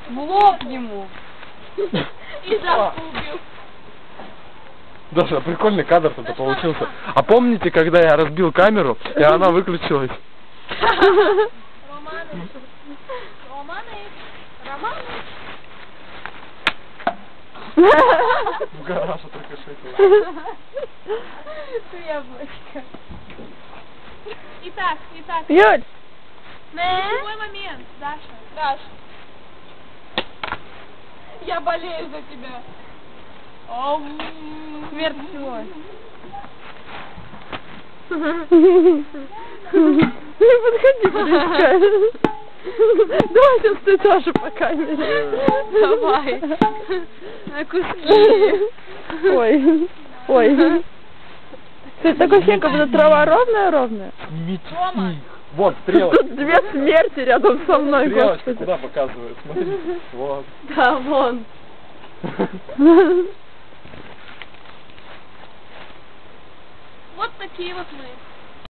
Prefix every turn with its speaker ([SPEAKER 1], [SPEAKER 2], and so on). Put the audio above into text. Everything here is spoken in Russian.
[SPEAKER 1] В лоб ему.
[SPEAKER 2] И Дашку убил.
[SPEAKER 3] Даша, прикольный кадр тогда получился. А помните, когда я разбил камеру, и она выключилась?
[SPEAKER 2] Романыч. Романыч.
[SPEAKER 3] В гараж отрикошетил.
[SPEAKER 2] Ты яблочко. Итак.
[SPEAKER 1] Юль!
[SPEAKER 2] Какой момент, Даша? Даша. Я болею за тебя.
[SPEAKER 1] Смерть всего. Не подходи близко. Давай сейчас ты тоже по камере.
[SPEAKER 2] Давай. На куски.
[SPEAKER 1] Ой. Ты такой ощущение, как будто трава ровная.
[SPEAKER 3] Снимите
[SPEAKER 2] Рома.
[SPEAKER 3] их. Вот, стрелочка.
[SPEAKER 1] Тут две смерти рядом со мной,
[SPEAKER 3] Стрелочка
[SPEAKER 1] господи.
[SPEAKER 3] куда показывает? Смотрите. Вот.
[SPEAKER 1] Да, вон.
[SPEAKER 2] Вот такие вот мы.